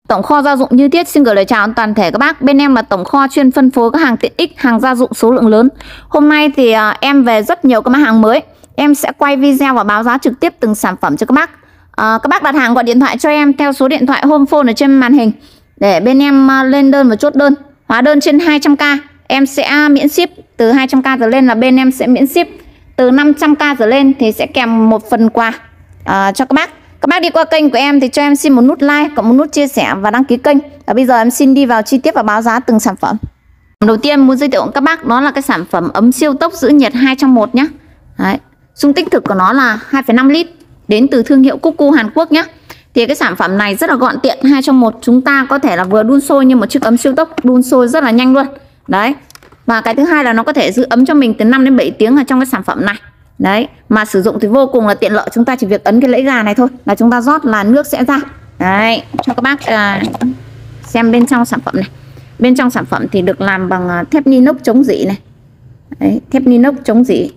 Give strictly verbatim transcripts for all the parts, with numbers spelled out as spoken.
Tổng kho gia dụng Như Thiết xin gửi lời chào toàn thể các bác. Bên em là tổng kho chuyên phân phối các hàng tiện ích, hàng gia dụng số lượng lớn. Hôm nay thì à, em về rất nhiều các mặt hàng mới. Em sẽ quay video và báo giá trực tiếp từng sản phẩm cho các bác. à, Các bác đặt hàng gọi điện thoại cho em theo số điện thoại home phone ở trên màn hình để bên em à, lên đơn và chốt đơn. Hóa đơn trên hai trăm k em sẽ miễn ship. Từ hai trăm k trở lên là bên em sẽ miễn ship. Từ năm trăm k trở lên thì sẽ kèm một phần quà à, cho các bác. Các bác đi qua kênh của em thì cho em xin một nút like, cộng một nút chia sẻ và đăng ký kênh. Và bây giờ em xin đi vào chi tiết và báo giá từng sản phẩm. Đầu tiên muốn giới thiệu với các bác đó là cái sản phẩm ấm siêu tốc giữ nhiệt hai trong một nhé. Đấy. Dung tích thực của nó là hai phẩy năm lít, đến từ thương hiệu Cuckoo Hàn Quốc nhé. Thì cái sản phẩm này rất là gọn tiện, hai trong một. Chúng ta có thể là vừa đun sôi như một chiếc ấm siêu tốc, đun sôi rất là nhanh luôn. Đấy. Và cái thứ hai là nó có thể giữ ấm cho mình từ năm đến bảy tiếng ở trong cái sản phẩm này. Đấy, mà sử dụng thì vô cùng là tiện lợi. Chúng ta chỉ việc ấn cái lẫy gà này thôi là chúng ta rót là nước sẽ ra. Đấy, cho các bác uh, xem bên trong sản phẩm này. Bên trong sản phẩm thì được làm bằng uh, thép inox chống rỉ này. Đấy, thép inox chống rỉ.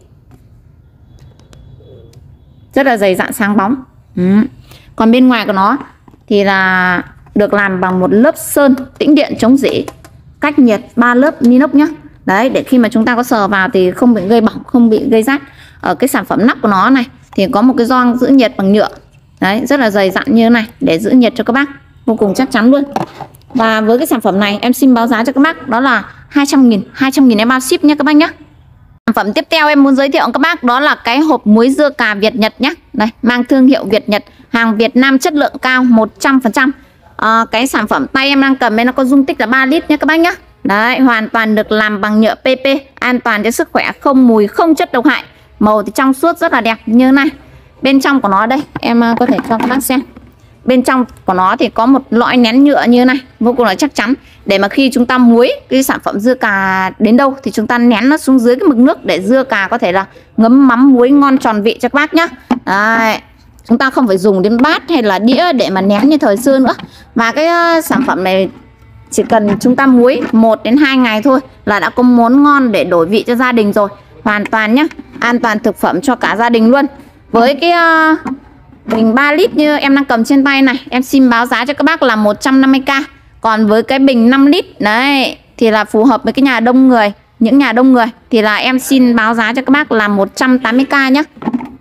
Rất là dày dặn sáng bóng. ừ. Còn bên ngoài của nó thì là được làm bằng một lớp sơn tĩnh điện chống rỉ, cách nhiệt ba lớp inox nhá. Đấy, để khi mà chúng ta có sờ vào thì không bị gây bỏng, không bị gây rát. Ở cái sản phẩm nắp của nó này thì có một cái gioăng giữ nhiệt bằng nhựa. Đấy, rất là dày dặn như thế này để giữ nhiệt cho các bác, vô cùng chắc chắn luôn. Và với cái sản phẩm này em xin báo giá cho các bác đó là hai trăm nghìn, hai trăm nghìn em bao ship nhé các bác nhé. Sản phẩm tiếp theo em muốn giới thiệu các bác đó là cái hộp muối dưa cà Việt Nhật nhé. Đây, mang thương hiệu Việt Nhật, hàng Việt Nam chất lượng cao một trăm phần trăm. à, Cái sản phẩm tay em đang cầm đây nó có dung tích là ba lít nhé các bác nhé. Đấy, hoàn toàn được làm bằng nhựa pê pê, an toàn cho sức khỏe, không mùi, không chất độc hại. Màu thì trong suốt rất là đẹp như thế này. Bên trong của nó đây, em có thể cho các bác xem. Bên trong của nó thì có một lõi nén nhựa như thế này, vô cùng là chắc chắn. Để mà khi chúng ta muối cái sản phẩm dưa cà đến đâu thì chúng ta nén nó xuống dưới cái mực nước để dưa cà có thể là ngấm mắm muối ngon tròn vị cho các bác nhá. Đấy. Chúng ta không phải dùng đến bát hay là đĩa để mà nén như thời xưa nữa. Và cái uh, sản phẩm này chỉ cần chúng ta muối một đến hai ngày thôi là đã có món ngon để đổi vị cho gia đình rồi. Hoàn toàn nhá, an toàn thực phẩm cho cả gia đình luôn. Với cái uh, bình ba lít như em đang cầm trên tay này, em xin báo giá cho các bác là một trăm năm mươi k. Còn với cái bình năm lít đấy thì là phù hợp với cái nhà đông người, những nhà đông người thì là em xin báo giá cho các bác là một trăm tám mươi k nhé.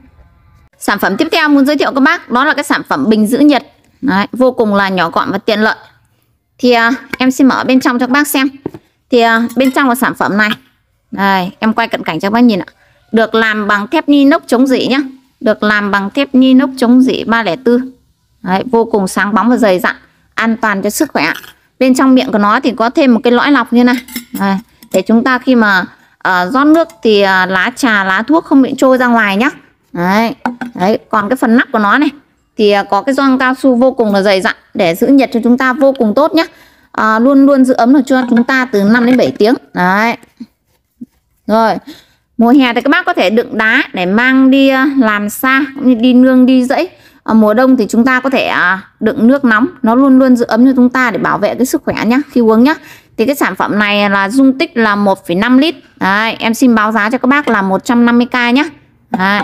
Sản phẩm tiếp theo muốn giới thiệu các bác đó là cái sản phẩm bình giữ nhiệt. Đấy, vô cùng là nhỏ gọn và tiện lợi. Thì uh, em xin mở bên trong cho các bác xem. Thì uh, bên trong của sản phẩm này, đây em quay cận cảnh cho các bác nhìn ạ. Được làm bằng thép inox chống rỉ nhá. Được làm bằng thép inox chống rỉ ba không bốn. Đấy, vô cùng sáng bóng và dày dặn, an toàn cho sức khỏe. Bên trong miệng của nó thì có thêm một cái lõi lọc như này. Đấy, để chúng ta khi mà uh, rót nước thì uh, lá trà, lá thuốc không bị trôi ra ngoài nhá. Đấy. Đấy, còn cái phần nắp của nó này thì uh, có cái gioăng cao su vô cùng là dày dặn để giữ nhiệt cho chúng ta vô cùng tốt nhá. Uh, luôn luôn giữ ấm được cho chúng ta từ năm đến bảy tiếng. Đấy. Rồi, mùa hè thì các bác có thể đựng đá để mang đi làm xa, đi nương, đi dãy. Ở mùa đông thì chúng ta có thể đựng nước nóng, nó luôn luôn giữ ấm cho chúng ta để bảo vệ cái sức khỏe nhá, khi uống nhá. Thì cái sản phẩm này là dung tích là một phẩy năm lít. Đấy, em xin báo giá cho các bác là một trăm năm mươi k nhá. Đấy.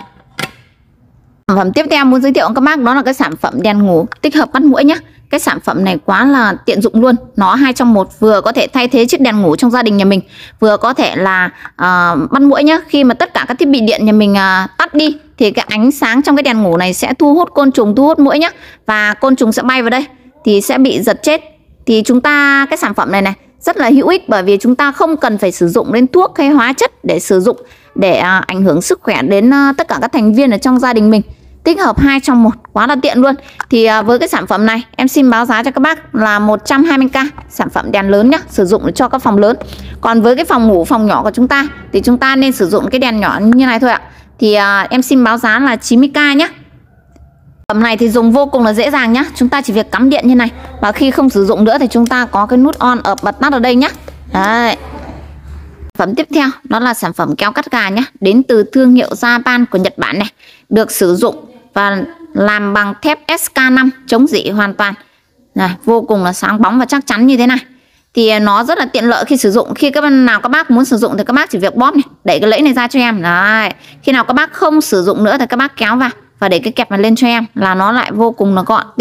Sản phẩm tiếp theo muốn giới thiệu các bác đó là cái sản phẩm đèn ngủ tích hợp bắt mũi nhá. Cái sản phẩm này quá là tiện dụng luôn. Nó hai trong một, vừa có thể thay thế chiếc đèn ngủ trong gia đình nhà mình, vừa có thể là uh, bắt mũi nhá. Khi mà tất cả các thiết bị điện nhà mình uh, tắt đi thì cái ánh sáng trong cái đèn ngủ này sẽ thu hút côn trùng, thu hút mũi nhá. Và côn trùng sẽ bay vào đây thì sẽ bị giật chết. Thì chúng ta, cái sản phẩm này này rất là hữu ích, bởi vì chúng ta không cần phải sử dụng đến thuốc hay hóa chất để sử dụng để uh, ảnh hưởng sức khỏe đến uh, tất cả các thành viên ở trong gia đình mình. Tích hợp hai trong một, quá là tiện luôn. Thì à, với cái sản phẩm này em xin báo giá cho các bác là một trăm hai mươi k. Sản phẩm đèn lớn nhá, sử dụng cho các phòng lớn. Còn với cái phòng ngủ, phòng nhỏ của chúng ta thì chúng ta nên sử dụng cái đèn nhỏ như này thôi ạ. Thì à, em xin báo giá là chín mươi k nhá. Sản phẩm này thì dùng vô cùng là dễ dàng nhá. Chúng ta chỉ việc cắm điện như này, và khi không sử dụng nữa thì chúng ta có cái nút on ở bật tắt ở đây nhá. Đấy. Sản phẩm tiếp theo đó là sản phẩm keo cắt gà nhá, đến từ thương hiệu Japan của Nhật Bản này. Được sử dụng và làm bằng thép S K năm chống rỉ hoàn toàn. Này, vô cùng là sáng bóng và chắc chắn như thế này. Thì nó rất là tiện lợi khi sử dụng. Khi các bạn nào các bác muốn sử dụng thì các bác chỉ việc bóp này, đẩy cái lẫy này ra cho em. Đấy. Khi nào các bác không sử dụng nữa thì các bác kéo vào và để cái kẹp này lên cho em, là nó lại vô cùng là gọn tiện.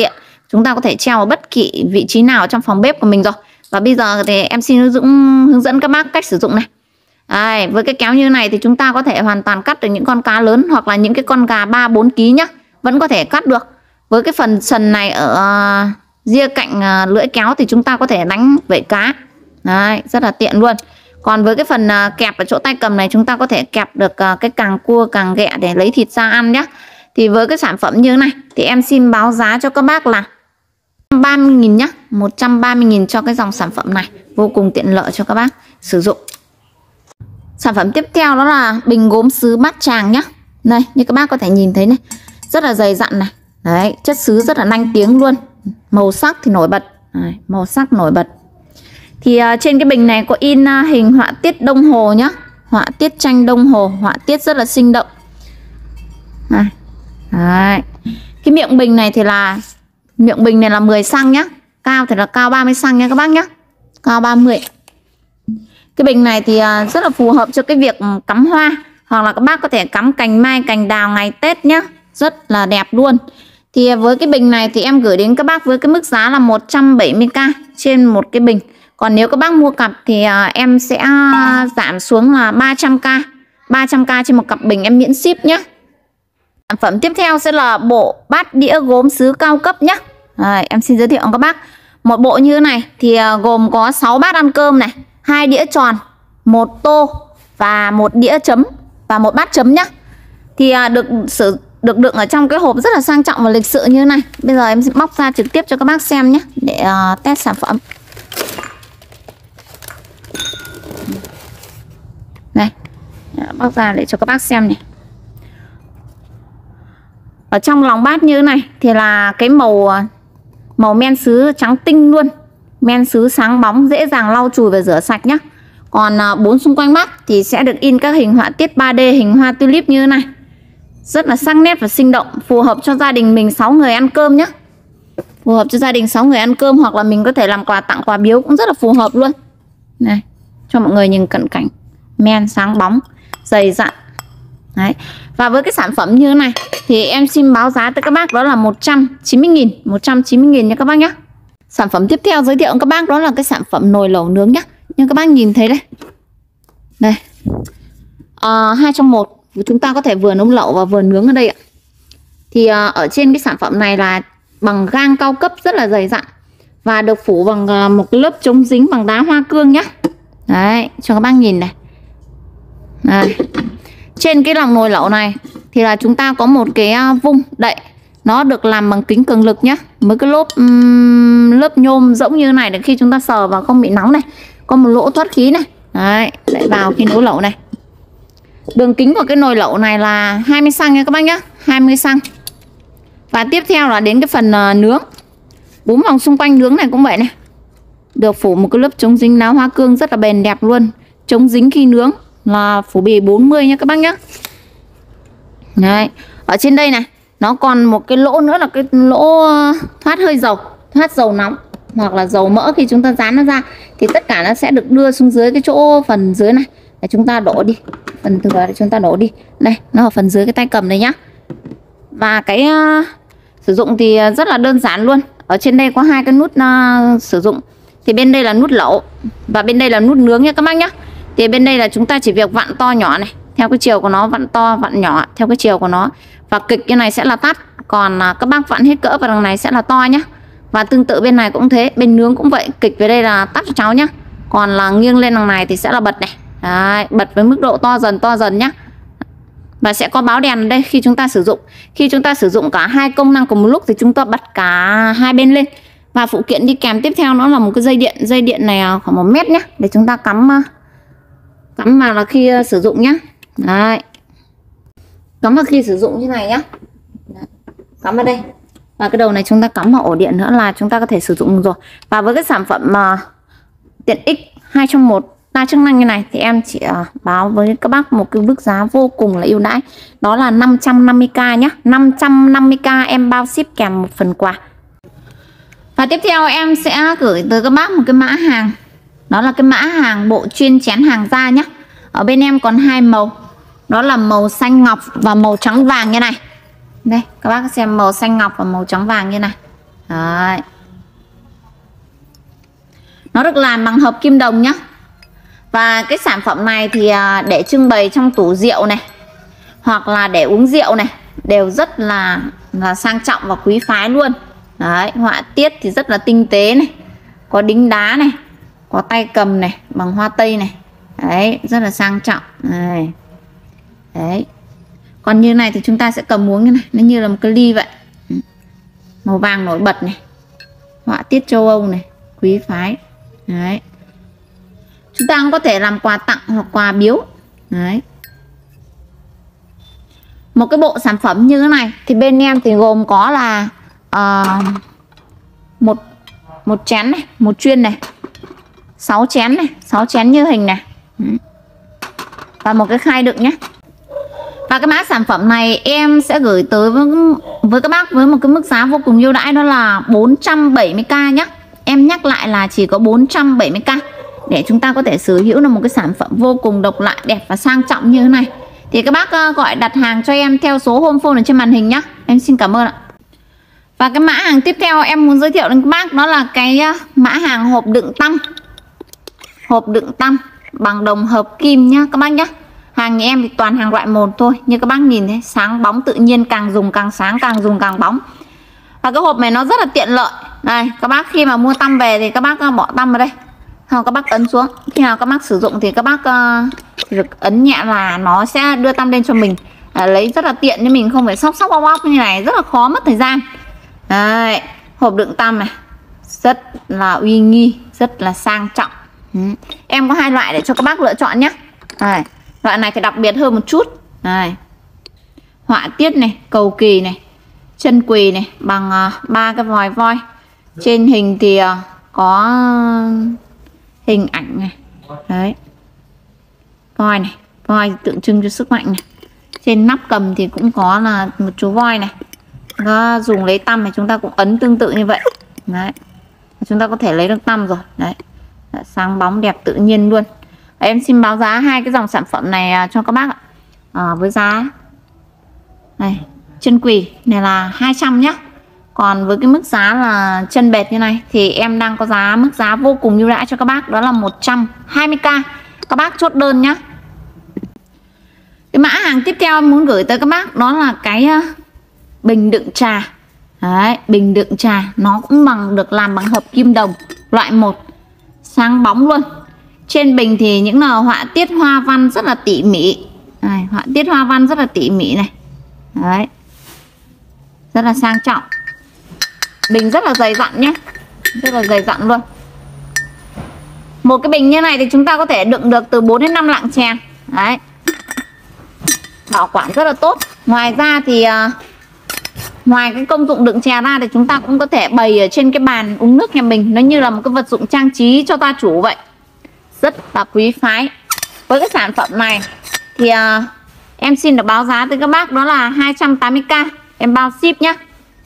chúng ta có thể treo ở bất kỳ vị trí nào trong phòng bếp của mình rồi. Và bây giờ thì em xin hướng dẫn, hướng dẫn các bác cách sử dụng này. Đây, với cái kéo như này thì chúng ta có thể hoàn toàn cắt được những con cá lớn hoặc là những cái con gà ba bốn ký nhá, vẫn có thể cắt được. Với cái phần sần này ở uh, ria cạnh uh, lưỡi kéo thì chúng ta có thể đánh vảy cá. Đấy, rất là tiện luôn. Còn với cái phần uh, kẹp ở chỗ tay cầm này, chúng ta có thể kẹp được uh, cái càng cua càng ghẹ để lấy thịt ra ăn nhé. Thì với cái sản phẩm như thế này thì em xin báo giá cho các bác là một trăm ba mươi nghìn nhá, một trăm ba mươi nghìn cho cái dòng sản phẩm này, vô cùng tiện lợi cho các bác sử dụng. Sản phẩm tiếp theo đó là bình gốm sứ Bát Tràng nhá. Đây, như các bác có thể nhìn thấy này, rất là dày dặn này. Đấy, chất sứ rất là nanh tiếng luôn. Màu sắc thì nổi bật. Đấy, màu sắc nổi bật. Thì uh, trên cái bình này có in uh, hình họa tiết đồng hồ nhá. Họa tiết tranh đồng hồ, họa tiết rất là sinh động. Này. Đấy. Cái miệng bình này thì là miệng bình này là mười xăng nhá. Cao thì là cao ba mươi xăng nha các bác nhá. Cao ba mươi. Cái bình này thì uh, rất là phù hợp cho cái việc cắm hoa, hoặc là các bác có thể cắm cành mai, cành đào ngày Tết nhá. Rất là đẹp luôn. Thì với cái bình này thì em gửi đến các bác với cái mức giá là một trăm bảy mươi k trên một cái bình. Còn nếu các bác mua cặp thì uh, em sẽ uh, giảm xuống là ba trăm k. ba trăm k trên một cặp bình em miễn ship nhé. Sản phẩm tiếp theo sẽ là bộ bát đĩa gốm sứ cao cấp nhé. Đấy, em xin giới thiệu các bác. Một bộ như thế này thì uh, gồm có sáu bát ăn cơm này, hai đĩa tròn, một tô và một đĩa chấm và một bát chấm nhé. Thì uh, được sử được đựng ở trong cái hộp rất là sang trọng và lịch sự như thế này. Bây giờ em sẽ bóc ra trực tiếp cho các bác xem nhé, để uh, test sản phẩm. Này, bóc ra để cho các bác xem này. Ở trong lòng bát như thế này thì là cái màu màu men sứ trắng tinh luôn. Men sứ sáng bóng, dễ dàng lau chùi và rửa sạch nhé. Còn uh, bốn xung quanh bát thì sẽ được in các hình họa tiết ba D, hình hoa tulip như thế này. Rất là sắc nét và sinh động, phù hợp cho gia đình mình sáu người ăn cơm nhé. Phù hợp cho gia đình sáu người ăn cơm, hoặc là mình có thể làm quà tặng, quà biếu cũng rất là phù hợp luôn. Này, cho mọi người nhìn cận cảnh. Men sáng bóng, dày dặn. Đấy. Và với cái sản phẩm như thế này thì em xin báo giá tới các bác đó là một trăm chín mươi nghìn, một trăm chín mươi nghìn nha các bác nhé. Sản phẩm tiếp theo giới thiệu các bác đó là cái sản phẩm nồi lẩu nướng nhé. Nhưng các bác nhìn thấy đây. Đây. À, hai trong một. Chúng ta có thể vừa nấu lẩu và vừa nướng ở đây ạ. Thì à, ở trên cái sản phẩm này là bằng gang cao cấp rất là dày dặn, và được phủ bằng à, một cái lớp chống dính bằng đá hoa cương nhé. Đấy, cho các bác nhìn này. Đây. Trên cái lòng nồi lẩu này thì là chúng ta có một cái vung đậy, nó được làm bằng kính cường lực nhá, với cái lớp um, lớp nhôm rỗng như thế này để khi chúng ta sờ vào không bị nóng này. Có một lỗ thoát khí này. Đấy, đậy vào khi nấu lẩu này. Đường kính của cái nồi lẩu này là hai mươi xăng nha các bác nhá, hai mươi xăng. Và tiếp theo là đến cái phần uh, nướng. Bốn vòng xung quanh nướng này cũng vậy này. Được phủ một cái lớp chống dính đá hoa cương rất là bền đẹp luôn. Chống dính khi nướng là phủ bì bốn mươi nha các bác nhé. Đấy. Ở trên đây này nó còn một cái lỗ nữa là cái lỗ thoát hơi dầu, thoát dầu nóng hoặc là dầu mỡ. Khi chúng ta dán nó ra thì tất cả nó sẽ được đưa xuống dưới cái chỗ phần dưới này để chúng ta đổ đi. Phần thừa để chúng ta đổ đi. Đây, nó ở phần dưới cái tay cầm này nhá. Và cái uh, sử dụng thì rất là đơn giản luôn. Ở trên đây có hai cái nút uh, sử dụng. Thì bên đây là nút lẩu và bên đây là nút nướng nha các bác nhá. Thì bên đây là chúng ta chỉ việc vặn to nhỏ này, theo cái chiều của nó, vặn to vặn nhỏ theo cái chiều của nó. Và kịch như này sẽ là tắt, còn các bác vặn hết cỡ vào đằng này sẽ là to nhá. Và tương tự bên này cũng thế, bên nướng cũng vậy, kịch về đây là tắt cho cháu nhá. Còn là nghiêng lên đằng này thì sẽ là bật này. Đấy, bật với mức độ to dần to dần nhá. Và sẽ có báo đèn ở đây khi chúng ta sử dụng. Khi chúng ta sử dụng cả hai công năng cùng một lúc thì chúng ta bật cả hai bên lên. Và phụ kiện đi kèm tiếp theo nó là một cái dây điện. Dây điện này khoảng một mét nhé, để chúng ta cắm cắm vào là khi sử dụng nhá. Đấy, cắm vào khi sử dụng như này nhá. Đấy, cắm vào đây. Và cái đầu này chúng ta cắm vào ổ điện nữa là chúng ta có thể sử dụng rồi. Và với cái sản phẩm mà tiện ích hai trong một đa chức năng như này thì em chỉ uh, báo với các bác một cái mức giá vô cùng là ưu đãi, đó là năm trăm năm mươi k nhé. Năm trăm năm mươi k em bao ship kèm một phần quà. Và tiếp theo em sẽ gửi tới các bác một cái mã hàng, đó là cái mã hàng bộ chuyên chén hàng da nhé. Ở bên em còn hai màu, đó là màu xanh ngọc và màu trắng vàng như này. Đây, các bác xem màu xanh ngọc và màu trắng vàng như này. Đấy. Nó được làm bằng hợp kim đồng nhá. Và cái sản phẩm này thì để trưng bày trong tủ rượu này, hoặc là để uống rượu này, đều rất là là sang trọng và quý phái luôn. Đấy, họa tiết thì rất là tinh tế này, có đính đá này, có tay cầm này bằng hoa tây này. Đấy, rất là sang trọng. Đấy. Đấy. Còn như này thì chúng ta sẽ cầm uống như này, nó như là một cái ly vậy. Màu vàng nổi bật này, họa tiết châu Âu này, quý phái. Đấy. Chúng ta cũng có thể làm quà tặng hoặc quà biếu. Đấy. Một cái bộ sản phẩm như thế này thì bên em thì gồm có là uh, một một chén này, một chuyên này, sáu chén này, sáu chén như hình này. Và một cái khay đựng nhé. Và cái mã sản phẩm này em sẽ gửi tới với, với các bác với một cái mức giá vô cùng ưu đãi, đó là bốn trăm bảy mươi k nhé. Em nhắc lại là chỉ có bốn trăm bảy mươi k để chúng ta có thể sở hữu được một cái sản phẩm vô cùng độc lạ, đẹp và sang trọng như thế này. Thì các bác gọi đặt hàng cho em theo số home phone ở trên màn hình nhé. Em xin cảm ơn ạ. Và cái mã hàng tiếp theo em muốn giới thiệu đến các bác đó là cái mã hàng hộp đựng tăm. Hộp đựng tăm bằng đồng hợp kim nhá các bác nhé. Hàng nhà em thì toàn hàng loại một thôi, như các bác nhìn thấy sáng bóng tự nhiên, càng dùng càng sáng, càng dùng càng bóng. Và cái hộp này nó rất là tiện lợi. Đây, các bác khi mà mua tăm về thì các bác bỏ tăm vào đây, không, các bác ấn xuống. Khi nào các bác sử dụng thì các bác uh, được ấn nhẹ là nó sẽ đưa tăm lên cho mình. À, lấy rất là tiện, nhưng mình không phải sóc sóc bóc bóc như này, rất là khó, mất thời gian. Đấy, hộp đựng tăm này rất là uy nghi, rất là sang trọng. Ừ. Em có hai loại để cho các bác lựa chọn nhé. Đây, loại này thì đặc biệt hơn một chút. Đây, họa tiết này, cầu kỳ này, chân quỳ này bằng ba uh, cái vòi voi. Trên hình thì uh, có hình ảnh này. Đấy, voi này, voi tượng trưng cho sức mạnh này. Trên nắp cầm thì cũng có là một chú voi này. Nó dùng lấy tăm thì chúng ta cũng ấn tương tự như vậy. Đấy, chúng ta có thể lấy được tăm rồi. Đấy, sáng bóng đẹp tự nhiên luôn. Em xin báo giá hai cái dòng sản phẩm này cho các bác ạ. À, với giá này, chân quỳ này là hai trăm nhé. Còn với cái mức giá là chân bệt như này thì em đang có giá mức giá vô cùng ưu đãi cho các bác, đó là một trăm hai mươi k. Các bác chốt đơn nhé. Cái mã hàng tiếp theo em muốn gửi tới các bác đó là cái uh, bình đựng trà. Đấy, bình đựng trà nó cũng bằng được làm bằng hợp kim đồng loại một, sáng bóng luôn. Trên bình thì những là họa tiết hoa văn rất là tỉ mỉ. Đây, họa tiết hoa văn rất là tỉ mỉ này. Đấy, rất là sang trọng. Bình rất là dày dặn nhé, rất là dày dặn luôn. Một cái bình như này thì chúng ta có thể đựng được từ bốn đến năm lạng chè. Đấy, bảo quản rất là tốt. Ngoài ra thì uh, ngoài cái công dụng đựng chè ra thì chúng ta cũng có thể bày ở trên cái bàn uống nước nhà mình, nó như là một cái vật dụng trang trí cho gia chủ vậy, rất là quý phái. Với cái sản phẩm này thì uh, em xin được báo giá tới các bác đó là hai trăm tám mươi k, em bao ship nhé.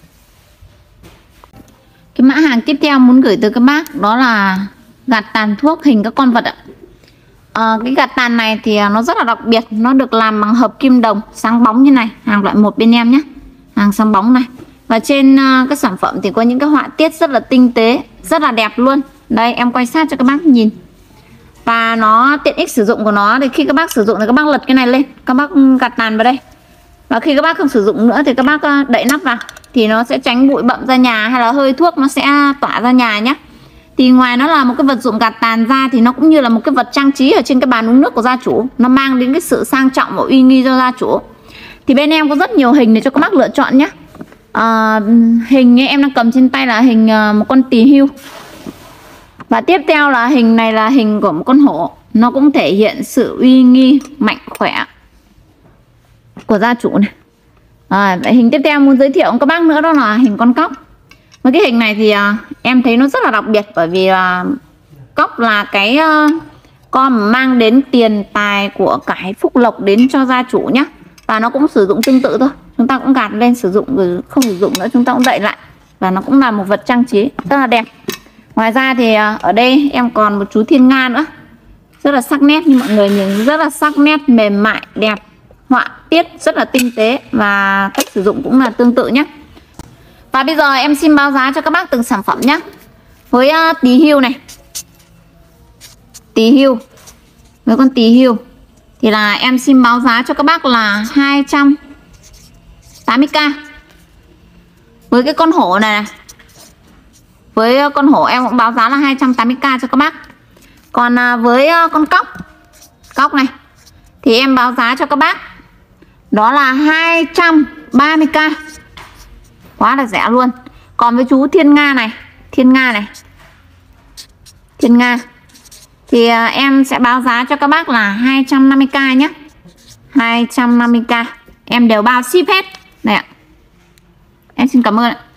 Cái mã hàng tiếp theo muốn gửi tới các bác đó là gạt tàn thuốc hình các con vật ạ. À, cái gạt tàn này thì nó rất là đặc biệt, nó được làm bằng hợp kim đồng sáng bóng như này, hàng loại một bên em nhé, hàng sáng bóng này. Và trên uh, cái sản phẩm thì có những cái họa tiết rất là tinh tế, rất là đẹp luôn. Đây em quay sát cho các bác nhìn. Và nó tiện ích sử dụng của nó thì khi các bác sử dụng thì các bác lật cái này lên, các bác gạt tàn vào đây. Và khi các bác không sử dụng nữa thì các bác đậy nắp vào, thì nó sẽ tránh bụi bặm ra nhà hay là hơi thuốc nó sẽ tỏa ra nhà nhé. Thì ngoài nó là một cái vật dụng gạt tàn ra thì nó cũng như là một cái vật trang trí ở trên cái bàn uống nước của gia chủ. Nó mang đến cái sự sang trọng và uy nghi cho gia chủ. Thì bên em có rất nhiều hình để cho các bác lựa chọn nhé. À, hình em đang cầm trên tay là hình một con tỳ hưu. Và tiếp theo là hình này là hình của một con hổ. Nó cũng thể hiện sự uy nghi, mạnh khỏe của gia chủ này. À, vậy hình tiếp theo muốn giới thiệu các bác nữa đó là hình con cóc. Và cái hình này thì uh, em thấy nó rất là đặc biệt, bởi vì uh, cóc là cái uh, con mang đến tiền tài của cải phúc lộc đến cho gia chủ nhé. Và nó cũng sử dụng tương tự thôi, chúng ta cũng gạt lên sử dụng, rồi không sử dụng nữa chúng ta cũng đậy lại. Và nó cũng là một vật trang trí rất là đẹp. Ngoài ra thì uh, ở đây em còn một chú thiên nga nữa, rất là sắc nét, như mọi người nhìn, rất là sắc nét, mềm mại, đẹp, họa tiết rất là tinh tế. Và cách sử dụng cũng là tương tự nhé. Và Và bây giờ em xin báo giá cho các bác từng sản phẩm nhé. Với uh, tí hưu này, tí hưu, với con tí hưu thì là em xin báo giá cho các bác là hai trăm tám mươi k. Với cái con hổ này, này với con hổ em cũng báo giá là hai trăm tám mươi k cho các bác. Còn uh, với uh, con cóc, cóc này thì em báo giá cho các bác đó là hai trăm ba mươi k. Quá là rẻ luôn. Còn với chú thiên nga này, thiên nga này, thiên nga thì uh, em sẽ báo giá cho các bác là hai trăm năm mươi k nhé. hai trăm năm mươi k em đều bao ship hết. Này ạ. Em xin cảm ơn ạ.